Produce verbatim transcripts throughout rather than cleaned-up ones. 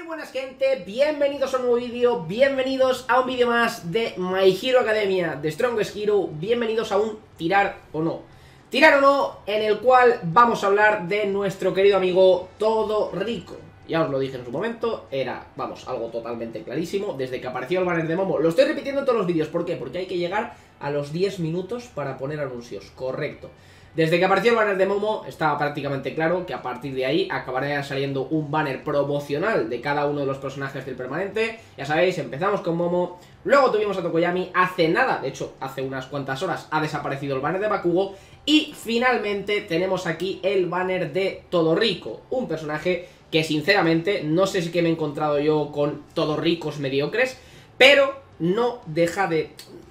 buenas gente, bienvenidos a un nuevo vídeo, bienvenidos a un vídeo más de My Hero Academia, de Strongest Hero, bienvenidos a un Tirar o No. Tirar o No, en el cual vamos a hablar de nuestro querido amigo Todorico. Ya os lo dije en su momento, era, vamos, algo totalmente clarísimo, desde que apareció el banner de Momo. Lo estoy repitiendo en todos los vídeos, ¿por qué? Porque hay que llegar a los diez minutos para poner anuncios, correcto. Desde que apareció el banner de Momo estaba prácticamente claro que a partir de ahí acabaría saliendo un banner promocional de cada uno de los personajes del permanente. Ya sabéis, empezamos con Momo, luego tuvimos a Tokoyami, hace nada, de hecho hace unas cuantas horas ha desaparecido el banner de Bakugo y finalmente tenemos aquí el banner de Todorico, un personaje que sinceramente no sé si que me he encontrado yo con Todoricos mediocres, pero no deja de...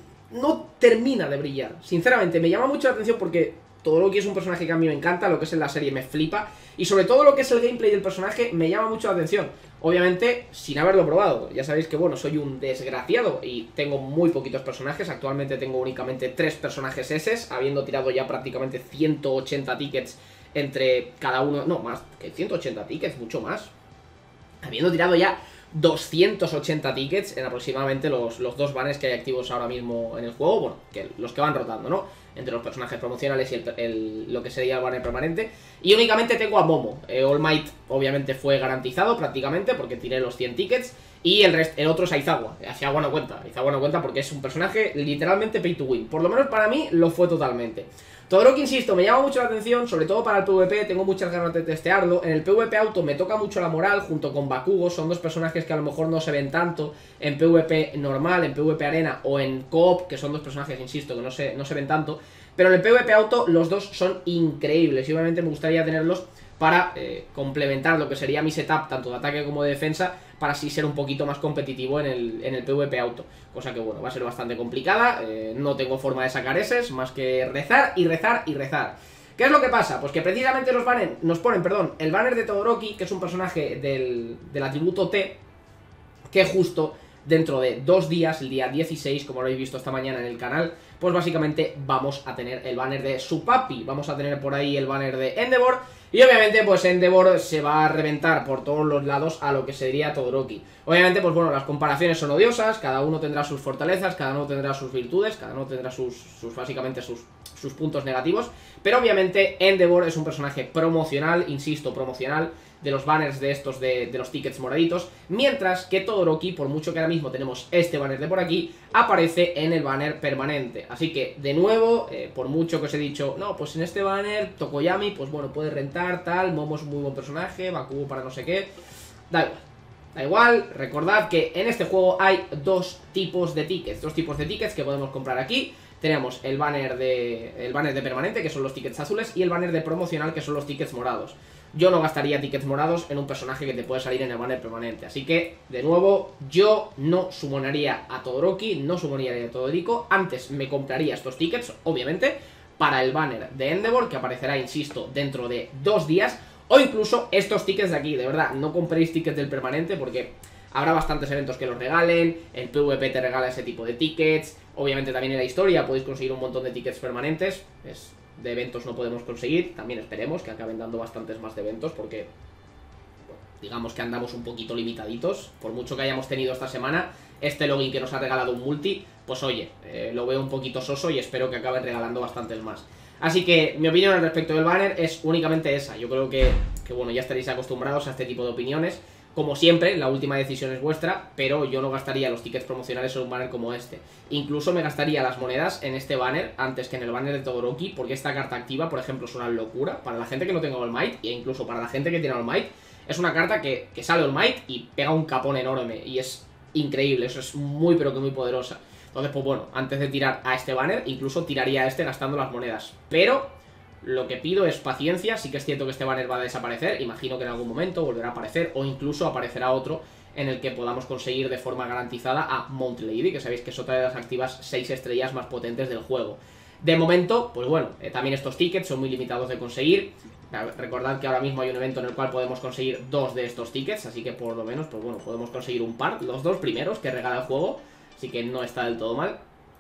no termina de brillar. Sinceramente me llama mucho la atención porque Todoroki es un personaje que a mí me encanta, lo que es en la serie me flipa, y sobre todo lo que es el gameplay del personaje me llama mucho la atención. Obviamente, sin haberlo probado, ya sabéis que bueno, soy un desgraciado y tengo muy poquitos personajes, actualmente tengo únicamente tres personajes S, habiendo tirado ya prácticamente ciento ochenta tickets entre cada uno, no, más que ciento ochenta tickets, mucho más, habiendo tirado ya doscientos ochenta tickets en aproximadamente los, los dos banners que hay activos ahora mismo en el juego, bueno, que los que van rotando, ¿no? Entre los personajes promocionales y el, el, lo que sería el banner permanente. Y únicamente tengo a Momo. eh, All Might obviamente fue garantizado prácticamente porque tiré los cien tickets. Y el, rest, el otro es Aizawa. Aizawa no cuenta, Aizawa no cuenta porque es un personaje literalmente pay to win. Por lo menos para mí lo fue totalmente. Todoroki, insisto, me llama mucho la atención, sobre todo para el PvP, tengo muchas ganas de testearlo. En el PvP auto me toca mucho la moral, junto con Bakugo, son dos personajes que a lo mejor no se ven tanto en PvP normal, en PvP arena o en co-op, que son dos personajes, insisto, que no se, no se ven tanto. Pero en el PvP auto los dos son increíbles y obviamente me gustaría tenerlos para eh, complementar lo que sería mi setup, tanto de ataque como de defensa, para así ser un poquito más competitivo en el, en el PvP auto. Cosa que bueno, va a ser bastante complicada, eh, no tengo forma de sacar eses, más que rezar y rezar y rezar. ¿Qué es lo que pasa? Pues que precisamente nos, banner, nos ponen, perdón, el banner de Todoroki, que es un personaje del, del atributo T, que justo dentro de dos días, el día dieciséis, como lo habéis visto esta mañana en el canal, pues básicamente vamos a tener el banner de su papi, vamos a tener por ahí el banner de Endeavor, y obviamente pues Endeavor se va a reventar por todos los lados a lo que sería Todoroki. Obviamente pues bueno, las comparaciones son odiosas, cada uno tendrá sus fortalezas, cada uno tendrá sus virtudes, cada uno tendrá sus, sus básicamente sus, sus puntos negativos, pero obviamente Endeavor es un personaje promocional, insisto, promocional, de los banners de estos de, de los tickets moraditos, mientras que Todoroki, por mucho que ahora mismo tenemos este banner de por aquí, aparece en el banner permanente. Así que, de nuevo, eh, por mucho que os he dicho, no, pues en este banner, Tokoyami, pues bueno, puede rentar, tal, Momo es un muy buen personaje, Bakugo para no sé qué, da igual. Da igual, recordad que en este juego hay dos tipos de tickets, dos tipos de tickets que podemos comprar aquí. Tenemos el banner de el banner de permanente, que son los tickets azules, y el banner de promocional, que son los tickets morados. Yo no gastaría tickets morados en un personaje que te puede salir en el banner permanente. Así que, de nuevo, yo no sumonaría a Todoroki, no sumonaría a Todorico. Antes me compraría estos tickets, obviamente, para el banner de Endeavor, que aparecerá, insisto, dentro de dos días. O incluso estos tickets de aquí, de verdad, no compréis tickets del permanente porque habrá bastantes eventos que los regalen, el PvP te regala ese tipo de tickets, obviamente también en la historia podéis conseguir un montón de tickets permanentes, es, de eventos no podemos conseguir, también esperemos que acaben dando bastantes más de eventos porque, bueno, digamos que andamos un poquito limitaditos, por mucho que hayamos tenido esta semana, este login que nos ha regalado un multi, pues oye, eh, lo veo un poquito soso y espero que acaben regalando bastantes más. Así que mi opinión al respecto del banner es únicamente esa. Yo creo que, que bueno, ya estaréis acostumbrados a este tipo de opiniones. Como siempre, la última decisión es vuestra, pero yo no gastaría los tickets promocionales en un banner como este. Incluso me gastaría las monedas en este banner antes que en el banner de Todoroki, porque esta carta activa, por ejemplo, es una locura. Para la gente que no tenga All Might, e incluso para la gente que tiene All Might, es una carta que, que sale All Might y pega un capón enorme, y es increíble, eso es muy pero que muy poderosa. Entonces, pues bueno, antes de tirar a este banner, incluso tiraría a este gastando las monedas. Pero lo que pido es paciencia, sí que es cierto que este banner va a desaparecer, imagino que en algún momento volverá a aparecer, o incluso aparecerá otro en el que podamos conseguir de forma garantizada a Mount Lady, que sabéis que es otra de las activas seis estrellas más potentes del juego. De momento, pues bueno, eh, también estos tickets son muy limitados de conseguir. Recordad que ahora mismo hay un evento en el cual podemos conseguir dos de estos tickets, así que por lo menos, pues bueno, podemos conseguir un par, los dos primeros que regala el juego. Así que no está del todo mal.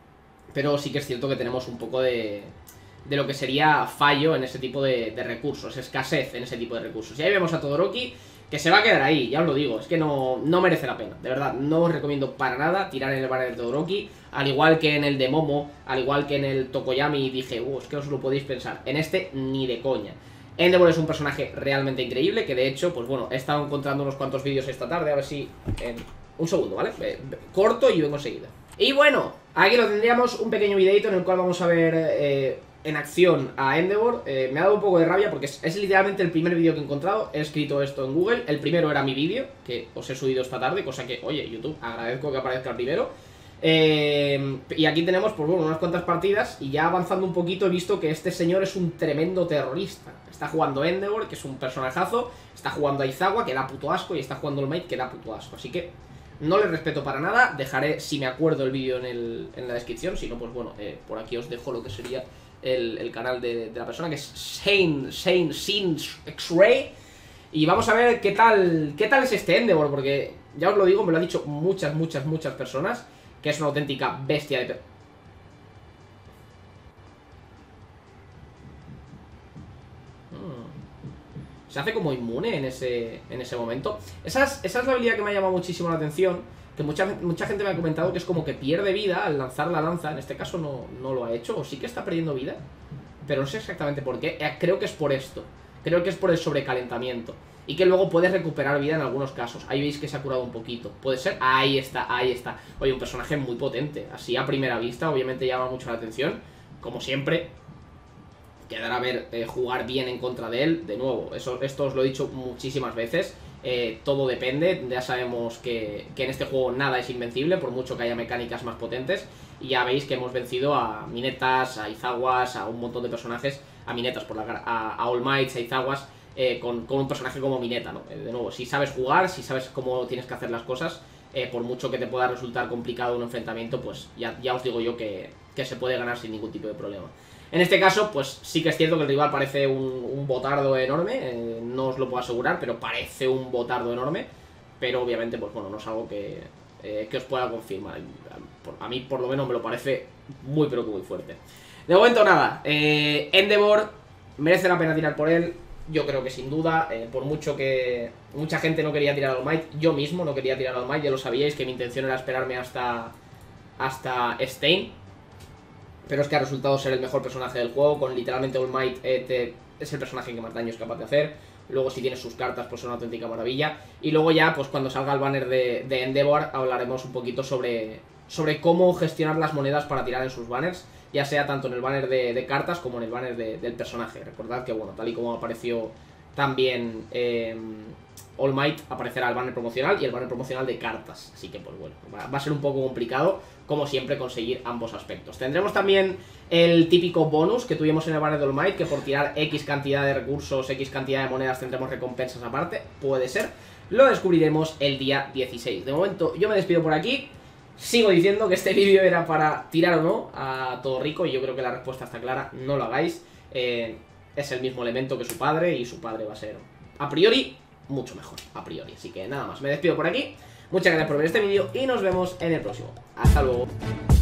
Pero sí que es cierto que tenemos un poco de, de lo que sería fallo en ese tipo de, de recursos, escasez en ese tipo de recursos. Y ahí vemos a Todoroki, que se va a quedar ahí, ya os lo digo. Es que no, no merece la pena, de verdad. No os recomiendo para nada tirar en el banner de Todoroki. Al igual que en el de Momo, al igual que en el Tokoyami. Dije, uh, es que os lo podéis pensar. En este, ni de coña. Endeavor es un personaje realmente increíble, que de hecho, pues bueno, he estado encontrando unos cuantos vídeos esta tarde. A ver si... En... Un segundo, ¿vale? Eh, corto y vengo enseguida. Y bueno, aquí lo tendríamos, un pequeño videito en el cual vamos a ver... Eh, en acción a Endeavor. eh, Me ha dado un poco de rabia porque es, es literalmente el primer vídeo que he encontrado. He escrito esto en Google. El primero era mi vídeo, que os he subido esta tarde, cosa que, oye, YouTube, agradezco que aparezca el primero. eh, Y aquí tenemos, pues bueno, unas cuantas partidas. Y ya avanzando un poquito he visto que este señor es un tremendo terrorista. Está jugando Endeavor, que es un personajazo. Está jugando a Izawa, que da puto asco. Y está jugando All Might, que da puto asco. Así que no le respeto para nada. Dejaré, si me acuerdo, el vídeo en, el, en la descripción. Si no, pues bueno, eh, por aquí os dejo lo que sería El, el canal de, de la persona, que es Shane, Shane Sins X-Ray. Y vamos a ver qué tal qué tal es este Endeavor, porque ya os lo digo, me lo han dicho muchas, muchas, muchas personas, que es una auténtica bestia de... Hmm. Se hace como inmune en ese, en ese momento. Esa es, esa es la habilidad que me ha llamado muchísimo la atención, que mucha, mucha gente me ha comentado que es como que pierde vida al lanzar la lanza. En este caso no, no lo ha hecho, o sí que está perdiendo vida, pero no sé exactamente por qué. eh, Creo que es por esto, creo que es por el sobrecalentamiento. Y que luego puedes recuperar vida en algunos casos. Ahí veis que se ha curado un poquito. ¿Puede ser? Ahí está, ahí está. Oye, un personaje muy potente. Así a primera vista, obviamente llama mucho la atención. Como siempre, quedará a ver eh, jugar bien en contra de él. De nuevo, eso, esto os lo he dicho muchísimas veces. Eh, todo depende, ya sabemos que, que en este juego nada es invencible, por mucho que haya mecánicas más potentes. Y ya veis que hemos vencido a Minetas, a Izawas, a un montón de personajes. A Minetas por la cara, a, a All Might, a Izawas, eh, con, con un personaje como Mineta, ¿no? Eh, de nuevo, si sabes jugar, si sabes cómo tienes que hacer las cosas, eh, por mucho que te pueda resultar complicado un enfrentamiento, pues ya, ya os digo yo que, que se puede ganar sin ningún tipo de problema. En este caso, pues sí que es cierto que el rival parece un, un botardo enorme, eh, no os lo puedo asegurar, pero parece un botardo enorme. Pero obviamente, pues bueno, no es algo que, eh, que os pueda confirmar. A mí por lo menos me lo parece muy pero que muy fuerte. De momento nada, eh, Endeavor, merece la pena tirar por él. Yo creo que sin duda, eh, por mucho que mucha gente no quería tirar al All Might, yo mismo no quería tirar al All Might, ya lo sabíais que mi intención era esperarme hasta, hasta Stein. Pero es que ha resultado ser el mejor personaje del juego. Con literalmente All Might eh, te, es el personaje que más daño es capaz de hacer. Luego si tienes sus cartas pues es una auténtica maravilla. Y luego ya pues cuando salga el banner de, de Endeavor hablaremos un poquito sobre, sobre cómo gestionar las monedas para tirar en sus banners. Ya sea tanto en el banner de, de cartas como en el banner de, del personaje. Recordad que bueno, tal y como apareció también eh, All Might, aparecerá el banner promocional y el banner promocional de cartas. Así que pues bueno, va, va a ser un poco complicado, como siempre, conseguir ambos aspectos. Tendremos también el típico bonus que tuvimos en el banner de All Might, que por tirar X cantidad de recursos, X cantidad de monedas tendremos recompensas aparte. Puede ser. Lo descubriremos el día dieciséis. De momento yo me despido por aquí. Sigo diciendo que este vídeo era para tirar o no a Todoroki, y yo creo que la respuesta está clara, no lo hagáis. eh, Es el mismo elemento que su padre, y su padre va a ser, a priori, mucho mejor, a priori. Así que nada más, me despido por aquí. Muchas gracias por ver este vídeo y nos vemos en el próximo. Hasta luego.